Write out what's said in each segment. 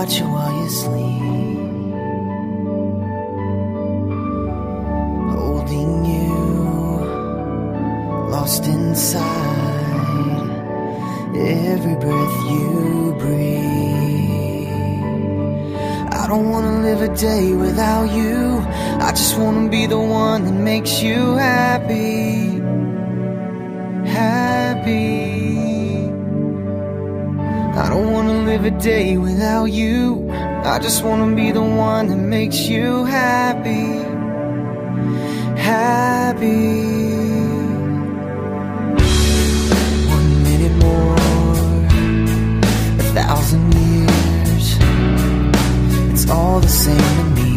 watch you while you sleep, holding you, lost inside every breath you breathe. I don't wanna live a day without you. I just wanna be the one that makes you happy, happy. I don't wanna live a day without you. I just wanna be the one that makes you happy, happy. 1 minute more, 1,000 years, it's all the same to me.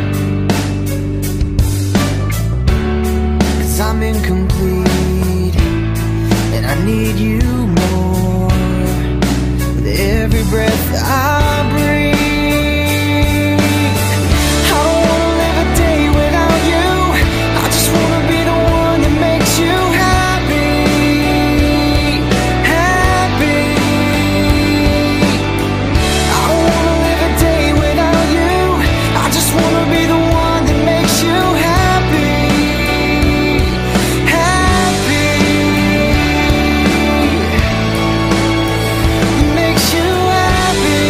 'Cause I'm incomplete and I need you more with every breath I breathe. I don't wanna live a day without you. I just wanna be the one that makes you happy, happy. I don't wanna live a day without you. I just wanna be the one that makes you happy, happy. That makes you happy.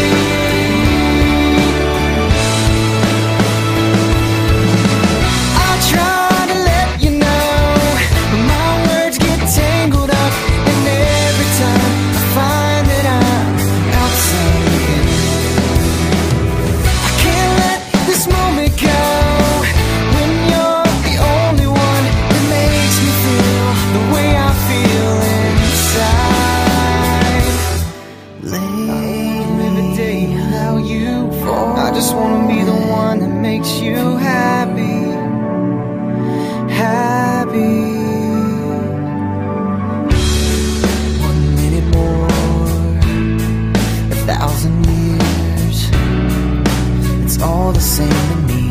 I try to let you know, but my words get tangled up, and every time I find that I'm outside, I can't let this moment go. When you're the only one that makes me feel the way I feel inside. Lately, live a day without you. I just wanna be the one that makes you happy, happy. 1 minute more, 1,000 years, it's all the same to me.